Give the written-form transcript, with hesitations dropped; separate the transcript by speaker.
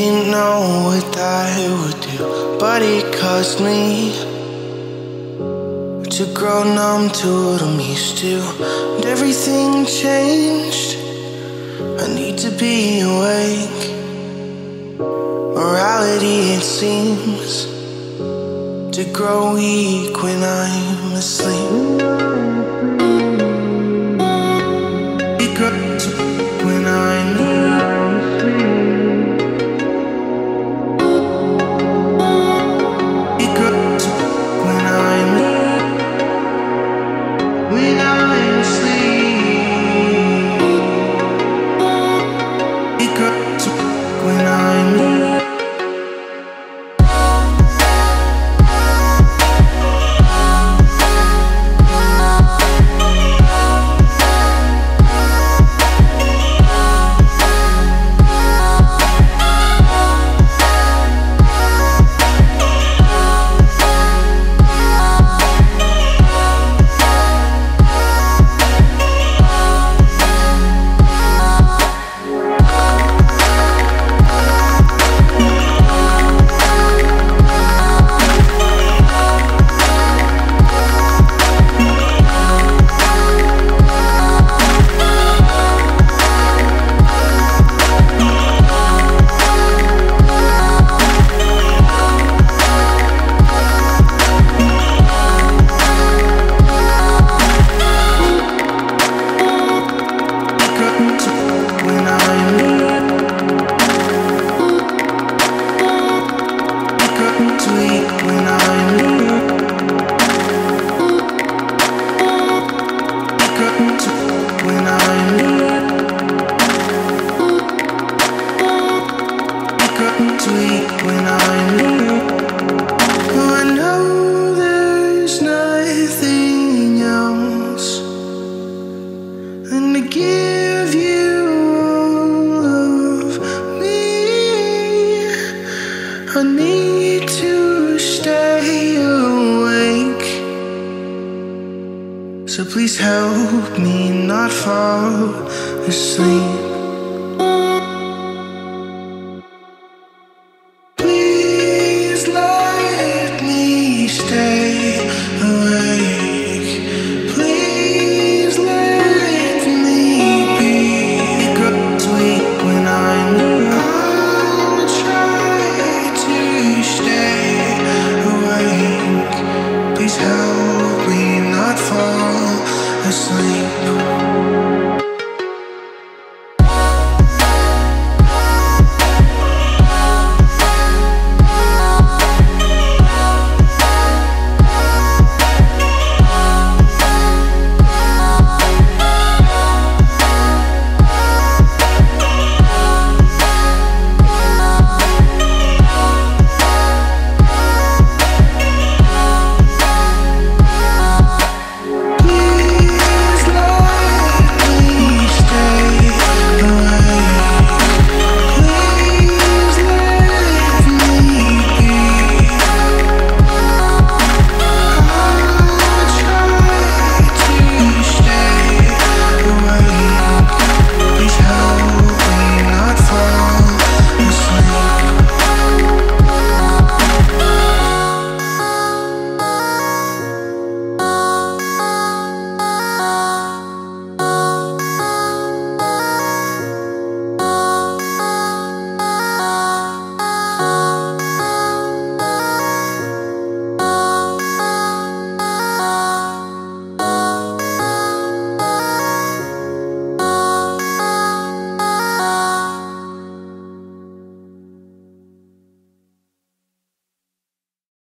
Speaker 1: Didn't know what that would do, but it caused me to grow numb to what I'm used to. And everything changed. I need to be awake. Morality, it seems, to grow weak when I'm asleep. It grows when I'm asleep. It grows when I'm asleep. It grows when I'm give you all of me. I need to stay awake, so please help me not fall asleep.